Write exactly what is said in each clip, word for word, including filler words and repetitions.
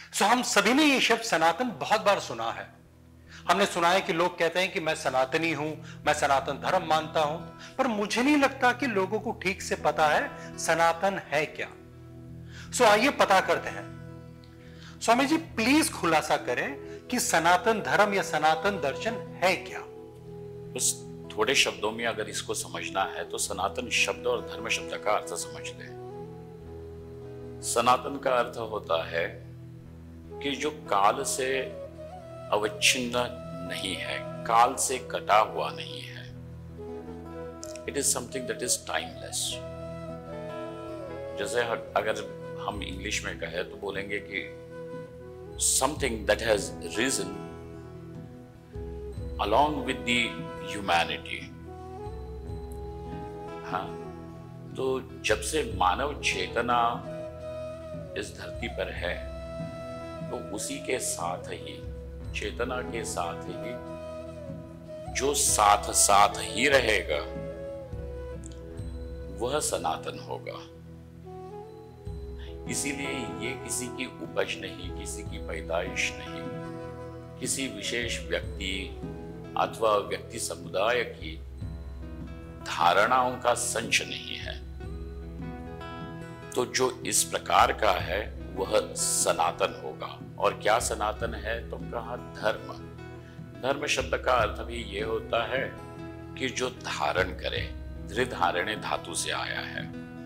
सो हम सभी ने ये शब्द सनातन बहुत बार सुना है। हमने सुना है कि लोग कहते हैं कि मैं सनातनी हूं, मैं सनातन धर्म मानता हूं, पर मुझे नहीं लगता कि लोगों को ठीक से पता है सनातन है क्या। सो आइए पता करते हैं। स्वामी जी प्लीज खुलासा करें कि सनातन धर्म या सनातन दर्शन है क्या। बस थोड़े शब्दों में अगर इसको समझना है तो सनातन शब्द और धर्म शब्द का अर्थ समझ लें। सनातन का अर्थ होता है कि जो काल से अवच्छिन्न नहीं है, काल से कटा हुआ नहीं है। It is something that is timeless. जैसे अगर हम इंग्लिश में कहें तो बोलेंगे कि something that has reason along with the humanity। हाँ, तो जब से मानव चेतना इस धरती पर है तो उसी के साथ ही, चेतना के साथ ही जो साथ साथ ही रहेगा वह सनातन होगा। इसीलिए ये किसी की उपज नहीं, किसी की पैदाइश नहीं, किसी विशेष व्यक्ति अथवा व्यक्ति समुदाय की धारणाओं का संच नहीं है। तो जो इस प्रकार का है वह सनातन होगा। और क्या सनातन है तो कहा धर्म। धर्म शब्द का अर्थ भी ये होता है कि जो धारण करे। धृधारणे धातु से आया है,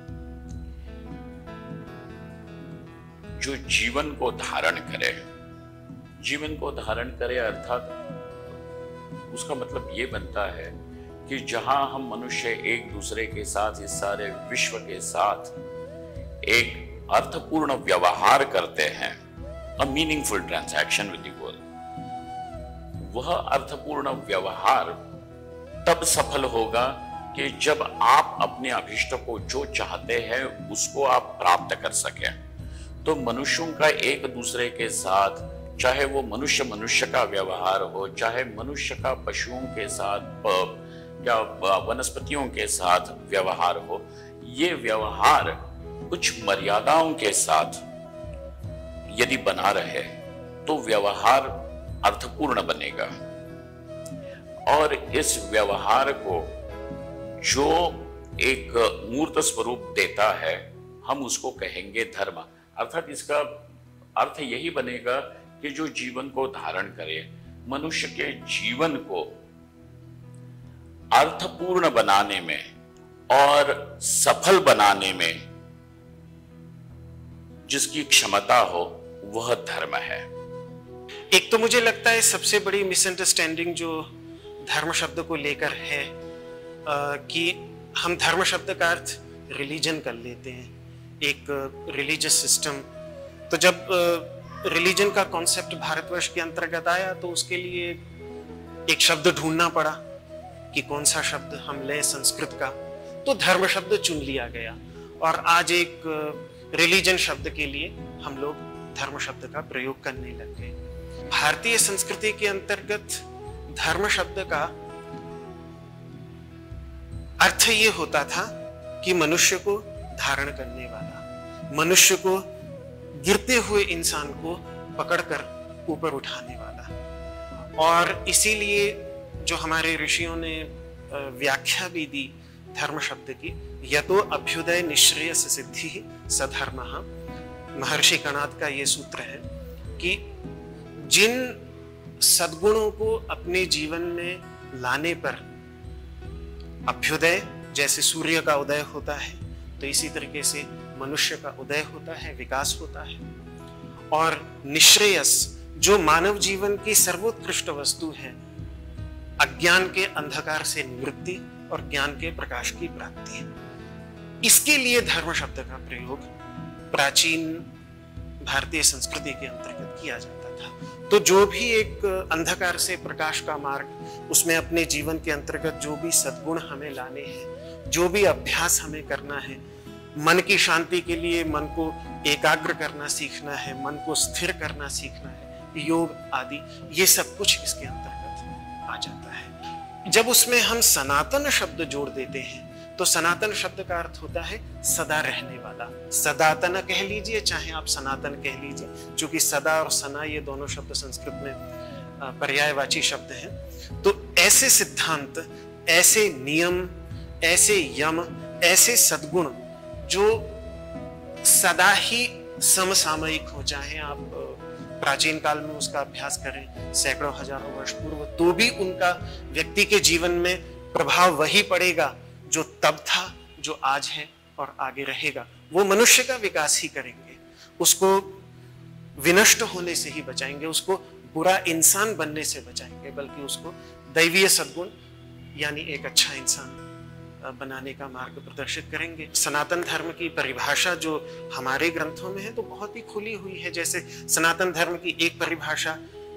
जो जीवन को धारण करे। जीवन को धारण करे अर्थात उसका मतलब ये बनता है कि जहां हम मनुष्य एक दूसरे के साथ, इस सारे विश्व के साथ एक अर्थपूर्ण व्यवहार करते हैं, a meaningful transaction with the world, वह अर्थपूर्ण व्यवहार तब सफल होगा कि जब आप अपने अभिष्ट को जो चाहते हैं उसको आप प्राप्त कर सकें। तो मनुष्यों का एक दूसरे के साथ, चाहे वो मनुष्य मनुष्य का व्यवहार हो, चाहे मनुष्य का पशुओं के साथ या वनस्पतियों के साथ व्यवहार हो, ये व्यवहार कुछ मर्यादाओं के साथ यदि बना रहे तो व्यवहार अर्थपूर्ण बनेगा। और इस व्यवहार को जो एक मूर्त स्वरूप देता है हम उसको कहेंगे धर्म। अर्थात इसका अर्थ यही बनेगा कि जो जीवन को धारण करे, मनुष्य के जीवन को अर्थपूर्ण बनाने में और सफल बनाने में जिसकी क्षमता हो वह धर्म है। एक तो मुझे लगता है सबसे बड़ी मिसअंडरस्टैंडिंग जो धर्म शब्द को लेकर है आ, कि हम धर्म शब्द का अर्थ रिलीजन कर लेते हैं, एक रिलीजियस सिस्टम। तो जब रिलीजन का कॉन्सेप्ट भारतवर्ष के अंतर्गत आया तो उसके लिए एक शब्द ढूंढना पड़ा कि कौन सा शब्द हम लें संस्कृत का। तो धर्म शब्द चुन लिया गया और आज एक रिलीजन शब्द के लिए हम लोग धर्म शब्द का प्रयोग करने लग गए। भारतीय संस्कृति के अंतर्गत धर्म शब्द का अर्थ ये होता था कि मनुष्य को धारण करने वाला, मनुष्य को गिरते हुए इंसान को पकड़कर ऊपर उठाने वाला। और इसीलिए जो हमारे ऋषियों ने व्याख्या भी दी धर्म शब्द की, यतो अभ्युदय निःश्रेयस सिद्धि सधर्मः, महर्षि कणाद का ये सूत्र है कि जिन सद्गुणों को अपने जीवन में लाने पर अभ्युदय, जैसे सूर्य का उदय होता है तो इसी तरीके से मनुष्य का उदय होता है, विकास होता है। और निःश्रेयस, जो मानव जीवन की सर्वोत्कृष्ट वस्तु है, अज्ञान के अंधकार से निवृत्ति और ज्ञान के प्रकाश की प्राप्ति है। इसके लिए धर्म शब्द का प्रयोग प्राचीन भारतीय संस्कृति के अंतर्गत किया जाता था। तो जो भी एक अंधकार से प्रकाश का मार्ग, उसमें अपने जीवन के अंतर्गत जो भी सद्गुण हमें लाने हैं, जो भी अभ्यास हमें करना है, मन की शांति के लिए मन को एकाग्र करना सीखना है, मन को स्थिर करना सीखना है, योग आदि, ये सब कुछ इसके अंतर्गत आ जाता है। जब उसमें हम सनातन शब्द जोड़ देते हैं तो सनातन शब्द का अर्थ होता है सदा रहने वाला। सदातन कह लीजिए चाहे आप सनातन कह लीजिए, क्योंकि सदा और सना ये दोनों शब्द संस्कृत में पर्यायवाची शब्द हैं। तो ऐसे सिद्धांत, ऐसे नियम, ऐसे यम, ऐसे सद्गुण जो सदा ही समसामयिक हो, चाहे आप प्राचीन काल में उसका अभ्यास करें सैकड़ों हजारों वर्ष पूर्व, तो भी उनका व्यक्ति के जीवन में प्रभाव वही पड़ेगा जो तब था, जो आज है और आगे रहेगा। वो मनुष्य का विकास ही करेंगे, उसको विनष्ट होने से ही बचाएंगे, उसको बुरा इंसान बनने से बचाएंगे, बल्कि उसको दैवीय सद्गुण यानी एक अच्छा इंसान बनाने का मार्ग प्रदर्शित करेंगे। सनातन धर्म की परिभाषा जो हमारे ग्रंथों में है तो बहुत ही खुली हुई है। जैसे सनातन धर्म की एक परिभाषा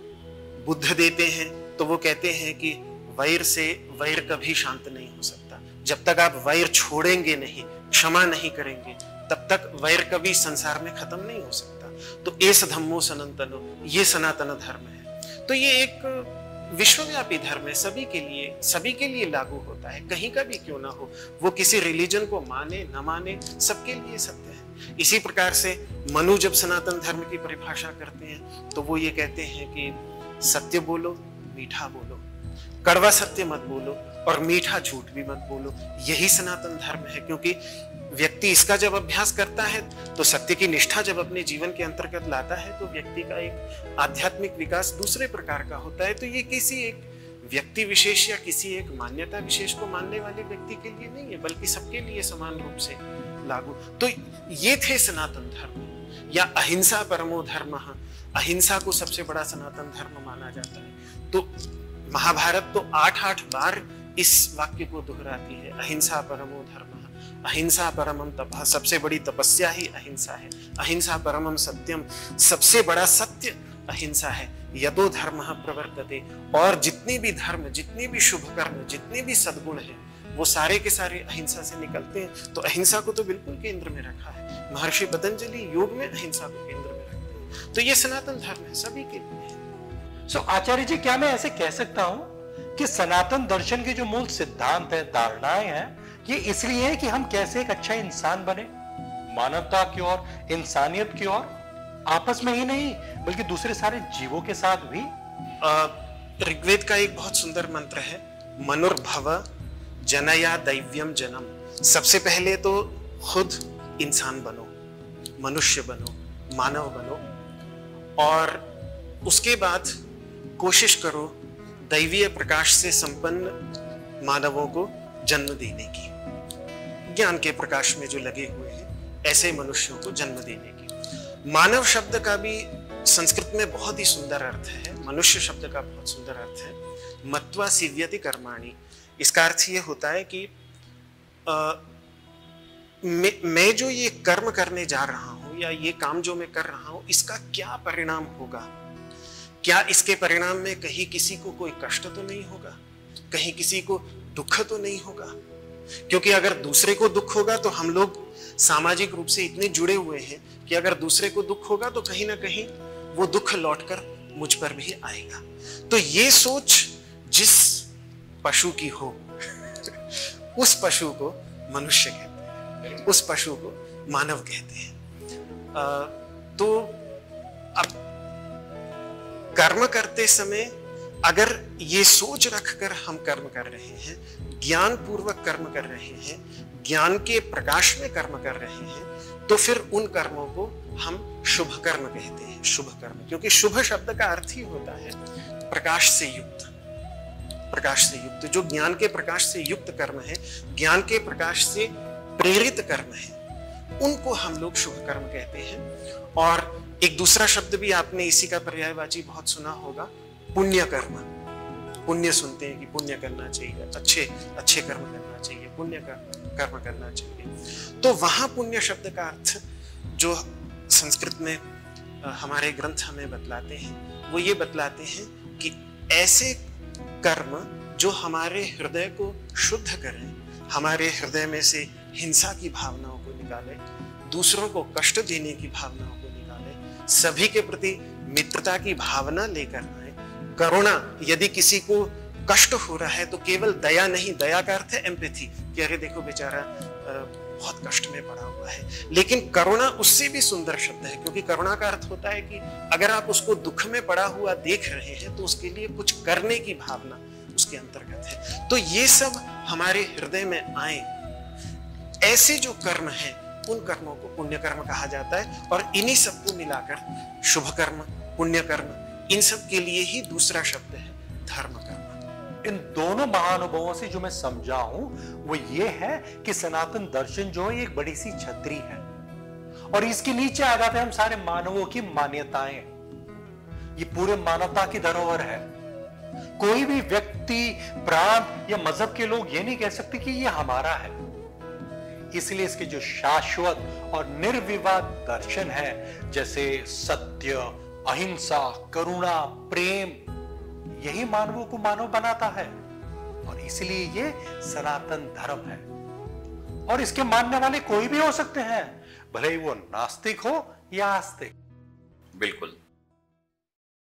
बुद्ध देते हैं, तो वो कहते हैं कि वैर से वैर कभी शांत नहीं हो सकता। जब तक आप वैर छोड़ेंगे नहीं, क्षमा नहीं करेंगे, तब तक वैर कभी संसार में खत्म नहीं हो सकता। तो एस धम्मो सनातनो, ये सनातन धर्म है। तो ये एक विश्वव्यापी धर्म है, सभी के लिए सभी के लिए लागू होता है, कहीं का भी क्यों ना हो, वो किसी रिलीजन को माने न माने, सबके लिए सत्य है। इसी प्रकार से मनु जब सनातन धर्म की परिभाषा करते हैं तो वो ये कहते हैं कि सत्य बोलो, मीठा बोलो, कड़वा सत्य मत बोलो और मीठा झूठ भी मत बोलो। यही सनातन धर्म है, क्योंकि व्यक्ति इसका जब अभ्यास करता है तो सत्य की निष्ठा जब अपने जीवन के अंतर्गत लाता है तो व्यक्ति का एक आध्यात्मिक विकास दूसरे प्रकार का होता है। तो ये किसी एक व्यक्ति विशेष या किसी एक मान्यता विशेष को मानने वाले व्यक्ति के लिए नहीं है, बल्कि सबके लिए समान रूप से लागू। तो ये थे सनातन धर्म, या अहिंसा परमो धर्म। अहिंसा को सबसे बड़ा सनातन धर्म माना जाता है। तो महाभारत तो आठ आठ बार इस वाक्य को दोहराती है, अहिंसा परमो धर्म, अहिंसा परमम तपः, सबसे बड़ी तपस्या ही अहिंसा है। अहिंसा परमम सत्यम, सबसे बड़ा सत्य अहिंसा है। यतो धर्मः प्रवर्तते, और जितनी भी धर्म, जितनी भी शुभ कर्म, जितने भी सद्गुण है वो सारे के सारे अहिंसा से निकलते हैं। तो अहिंसा को तो बिल्कुल केंद्र में रखा है। महर्षि पतंजलि योग में अहिंसा को केंद्र में रखते हैं। तो ये सनातन धर्म है, सभी के लिए है। सो आचार्य जी, क्या मैं ऐसे कह सकता हूं कि सनातन दर्शन के जो मूल सिद्धांत है, धारणाएं हैं, ये इसलिए है कि हम कैसे एक अच्छा इंसान बने, मानवता की ओर, इंसानियत की ओर, आपस में ही नहीं बल्कि दूसरे सारे जीवों के साथ भी। ऋग्वेद का एक बहुत सुंदर मंत्र है, मनुर्भव जनया दैव्यम जनम। सबसे पहले तो खुद इंसान बनो, मनुष्य बनो, मानव बनो, और उसके बाद कोशिश करो दैवीय प्रकाश से संपन्न मानवों को जन्म देने की, ज्ञान के प्रकाश में जो लगे हुए हैं ऐसे मनुष्यों को जन्म देने की। मानव शब्द का भी संस्कृत में बहुत ही सुंदर अर्थ है, मनुष्य शब्द का बहुत सुंदर अर्थ है, मत्वा सिव्यति कर्माणि। इसका अर्थ ये होता है कि आ, मैं, मैं जो ये कर्म करने जा रहा हूं या ये काम जो मैं कर रहा हूं, इसका क्या परिणाम होगा, क्या इसके परिणाम में कहीं किसी को कोई कष्ट तो नहीं होगा, कहीं किसी को दुख तो नहीं होगा। क्योंकि अगर दूसरे को दुख होगा तो हम लोग सामाजिक रूप से इतने जुड़े हुए हैं कि अगर दूसरे को दुख होगा तो कहीं ना कहीं वो दुख लौटकर मुझ पर भी आएगा। तो ये सोच जिस पशु की हो उस पशु को मनुष्य कहते हैं, उस पशु को मानव कहते हैं। आ, तो अब कर्म करते समय अगर ये सोच रखकर हम कर्म कर रहे हैं, ज्ञान पूर्वक कर्म कर रहे हैं, ज्ञान के प्रकाश में कर्म कर रहे हैं, तो फिर उन कर्मों को हम शुभ कर्म कहते हैं। शुभ कर्म, क्योंकि शुभ शब्द का अर्थ ही होता है प्रकाश से युक्त, प्रकाश से युक्त। जो ज्ञान के प्रकाश से युक्त कर्म है, ज्ञान के प्रकाश से प्रेरित कर्म है, उनको हम लोग शुभ कर्म कहते हैं। और एक दूसरा शब्द भी आपने इसी का पर्यायवाची बहुत सुना होगा, पुण्य कर्म। पुण्य सुनते हैं कि पुण्य करना चाहिए, अच्छे अच्छे कर्म करना चाहिए, पुण्य कर्म कर्म करना चाहिए। तो वहां पुण्य शब्द का अर्थ जो संस्कृत में हमारे ग्रंथ हमें बतलाते हैं, वो ये बतलाते हैं कि ऐसे कर्म जो हमारे हृदय को शुद्ध करें, हमारे हृदय में से हिंसा की भावनाओं को निकाले, दूसरों को कष्ट देने की भावनाओं को निकाले, सभी के प्रति मित्रता की भावना लेकर आए, करुणा, यदि किसी को कष्ट हो रहा है तो केवल दया नहीं, दया का अर्थ है एम्पैथी, कि अरे देखो बेचारा बहुत कष्ट में पड़ा हुआ है। लेकिन करुणा उससे भी सुंदर शब्द है, क्योंकि करुणा का अर्थ होता है कि अगर आप उसको दुख में पड़ा हुआ देख रहे हैं तो उसके लिए कुछ करने की भावना उसके अंतर्गत है। तो ये सब हमारे हृदय में आए, ऐसे जो कर्म हैं उन कर्मों को पुण्य कर्म कहा जाता है। और इन्हीं सबको मिलाकर शुभ कर्म, पुण्य कर्म, इन सब के लिए ही दूसरा शब्द है धर्म कर्म। इन दोनों महानुभवों से जो मैं समझा हूं वो ये है कि सनातन दर्शन जो है एक बड़ी सी छतरी है और इसके नीचे आ जाते हैं हम सारे मानवों की मान्यताएं। ये पूरे मानवता की धरोहर है। कोई भी व्यक्ति, प्रांत या मजहब के लोग ये नहीं कह सकते कि ये हमारा है। इसलिए इसके जो शाश्वत और निर्विवाद दर्शन है, जैसे सत्य, अहिंसा, करुणा, प्रेम, यही मानवों को मानव बनाता है और इसलिए ये सनातन धर्म है। और इसके मानने वाले कोई भी हो सकते हैं, भले ही वो नास्तिक हो या आस्तिक। बिल्कुल।